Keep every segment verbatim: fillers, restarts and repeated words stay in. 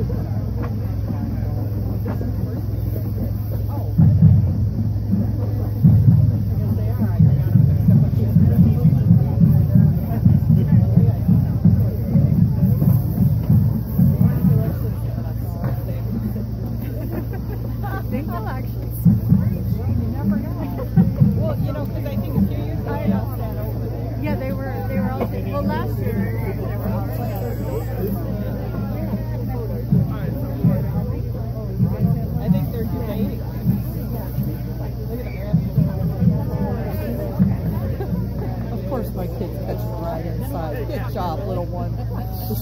My kids catching a ride inside. Good job, little one. I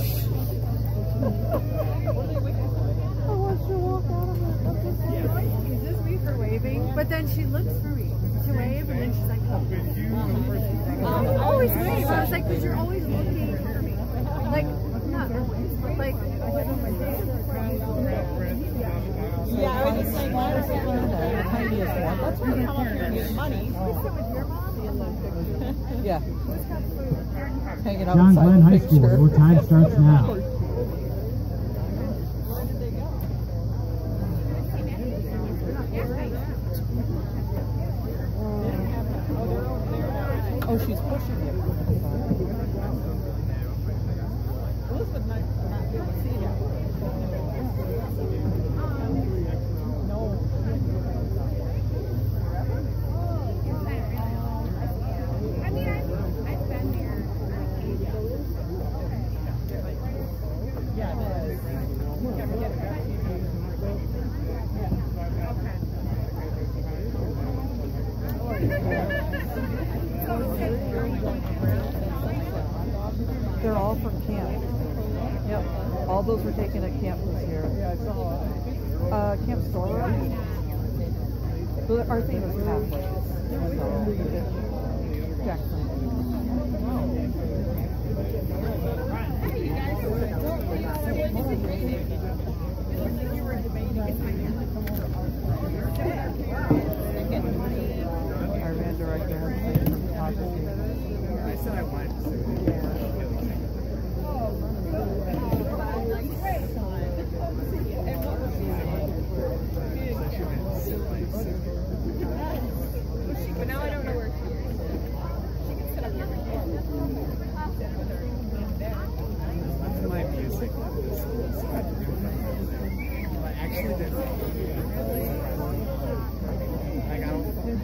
want you to walk out of it. Is this me for waving? But then she looks for me to wave, and then she's like, oh. Um, I always wave. I was like, because you're always looking for me. Like, not always, but like, yeah, I was just saying, why was it one? The tiniest one. That's where you come up here and get money. Yeah. Hanging out John Glenn High School, your time starts now. Oh, she's pushing you. Elizabeth might not be able to see that. No. I mean, I've, I've been there. Yeah, it is. You gotta get it back. They're all from camp. Yep. All those were taken at camp this year. Yeah, I saw. Uh, Camp Stora. Our thing was Catholic. Jackson. Our band director has been from photography. I said I wanted to see But now I don't know where she is. She can sit up here. That's my music. I actually did. I got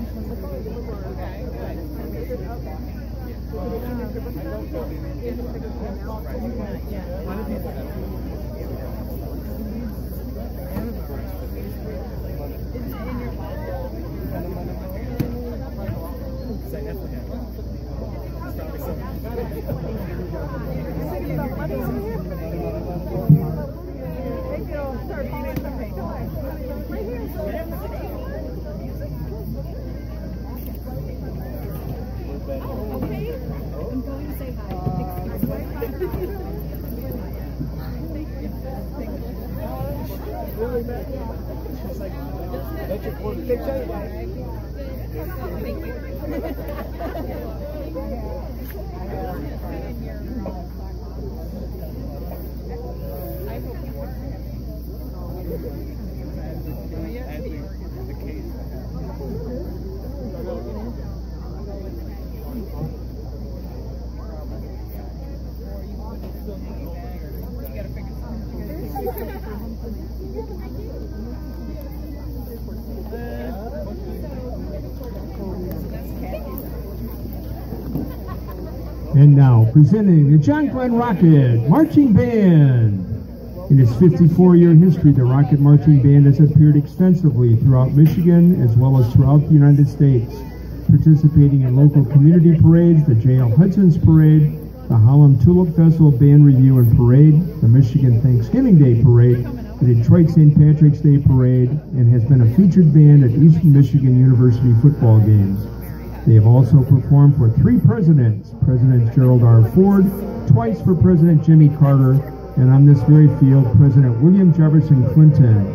And now, presenting the John Glenn Rocket Marching Band. In its fifty-four year history, the Rocket Marching Band has appeared extensively throughout Michigan as well as throughout the United States, participating in local community parades, the J L Hudson's Parade, the Harlem Tulip Festival Band Review and Parade, the Michigan Thanksgiving Day Parade, the Detroit Saint Patrick's Day Parade, and has been a featured band at Eastern Michigan University football games. They have also performed for three presidents, President Gerald R. Ford, twice for President Jimmy Carter, and on this very field, President William Jefferson Clinton.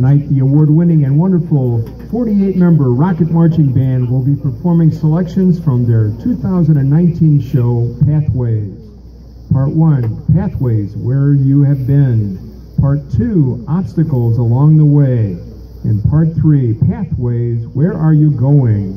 Tonight, the award-winning and wonderful forty-eight member Rocket Marching Band will be performing selections from their two thousand nineteen show, Pathways. Part one, Pathways, Where You Have Been. Part two, Obstacles Along the Way. And Part three, Pathways, Where Are You Going?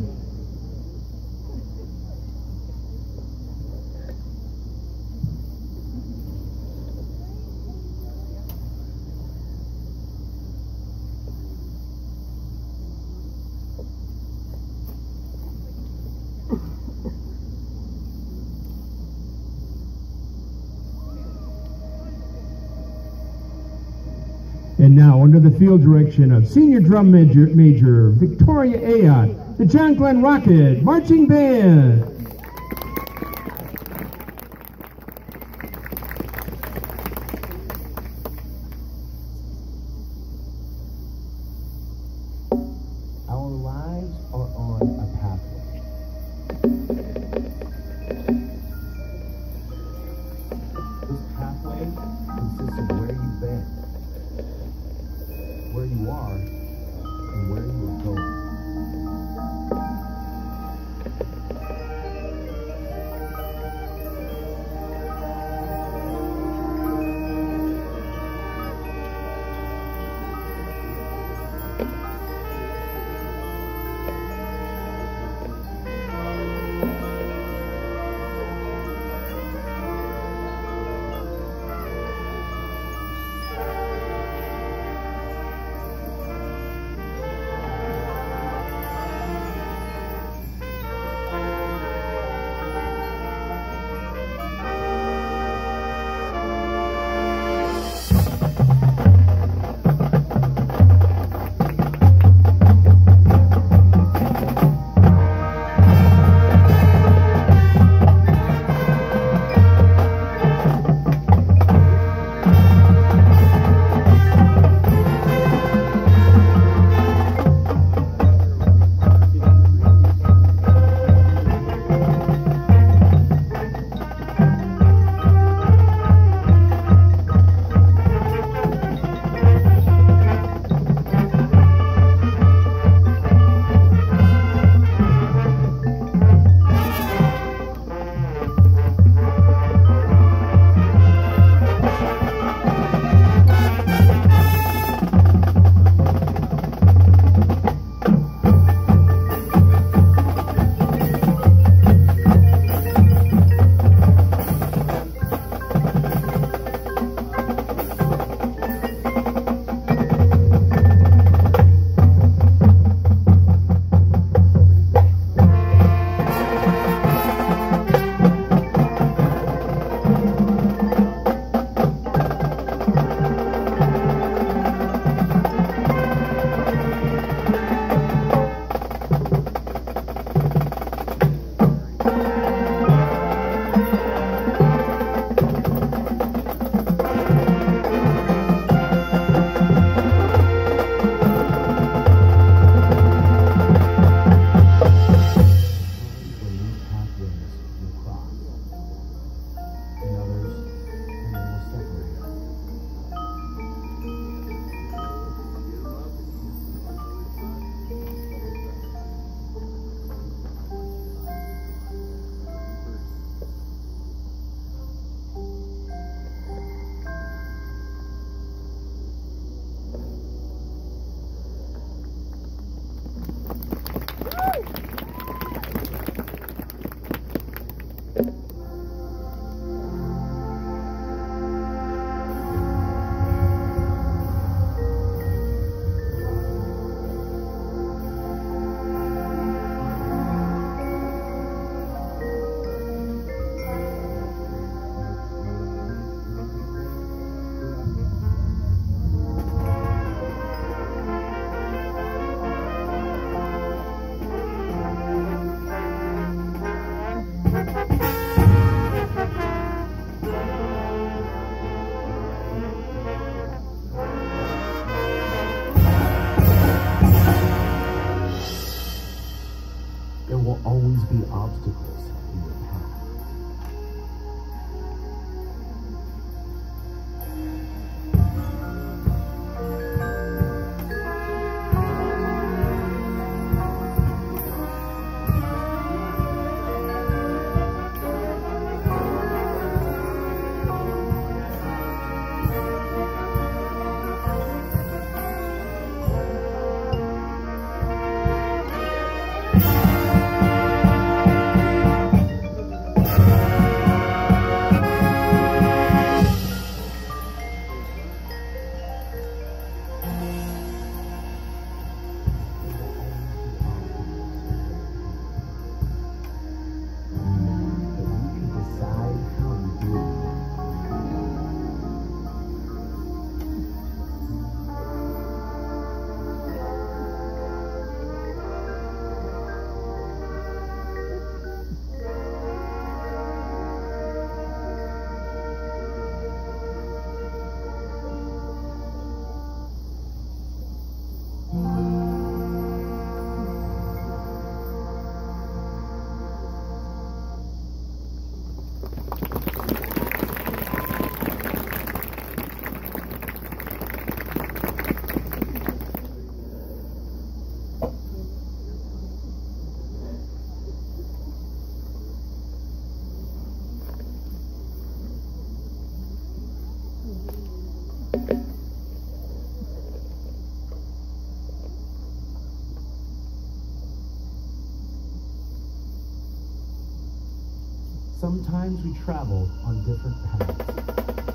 And now, under the field direction of Senior Drum Major, Major Victoria Ayotte, the John Glenn Rocket Marching Band. Our lives are on a pathway. This pathway consists of where you've been, where you are, and where you are going. Sometimes we travel on different paths.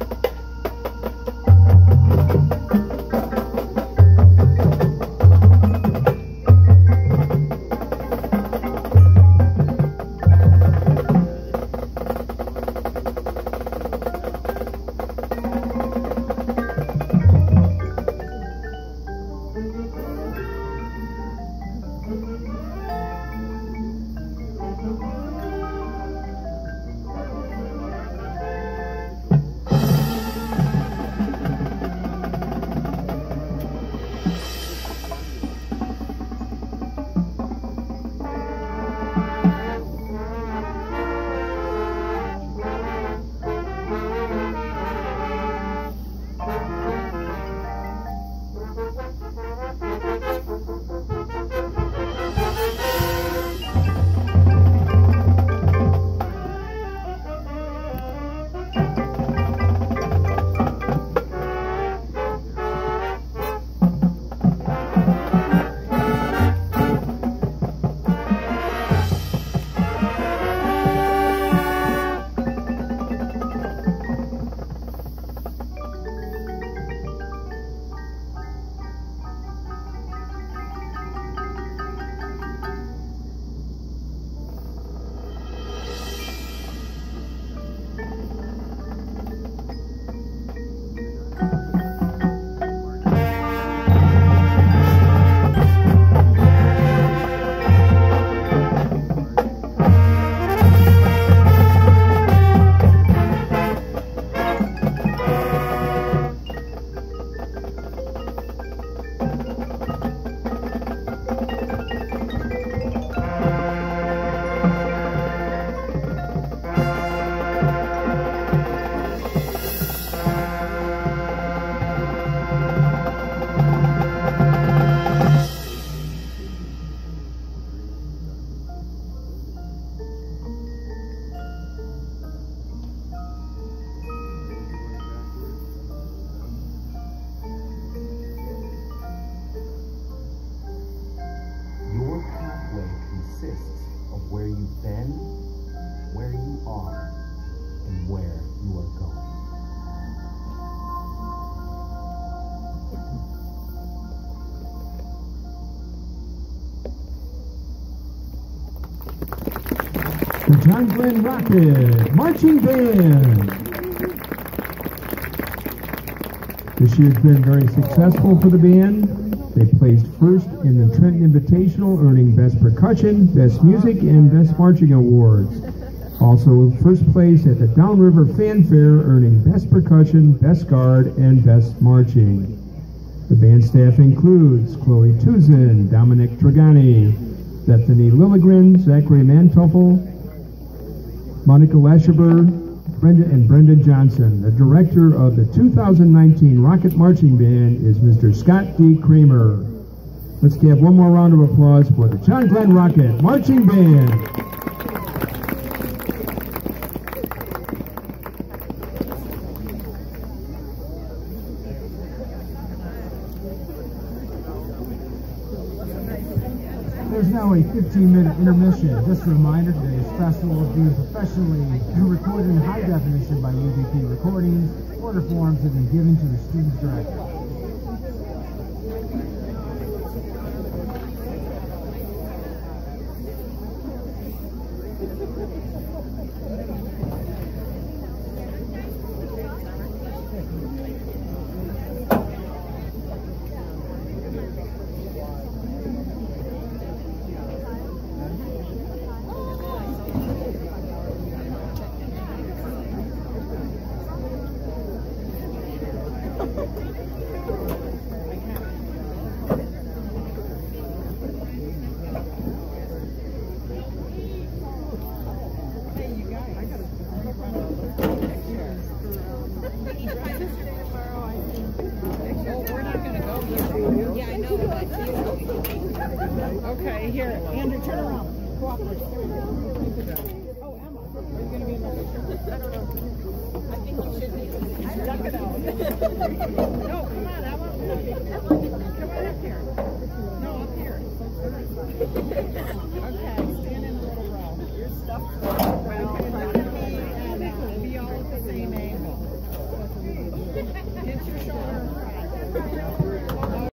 Where you've been, where you are, and where you are going. The John Glenn Rocket Marching Band. This year's been very successful for the band. They placed first in the Trenton Invitational, earning Best Percussion, Best Music, and Best Marching Awards. Also first place at the Downriver Fanfare, earning Best Percussion, Best Guard, and Best Marching. The band staff includes Chloe Tuzin, Dominic Dragani, Bethany Lilligren, Zachary Mantoffel, Monica Lasheber, Brenda and Brenda Johnson. The director of the two thousand nineteen Rocket Marching Band is Mister Scott D. Kramer. Let's give one more round of applause for the John Glenn Rocket Marching Band. There's now a fifteen minute intermission. Just a reminder, today's festival is being professionally recorded in high definition by A V P Recordings. Order forms have been given to the students directly. Okay, here, Andrew, turn around. Cooperate. Oh, Emma, are you going to be in the picture? I don't know. I think you should be. Duck it out. No, come on, I want one. Come on up here. No, up here. Okay, stand in a little row. Your stuff.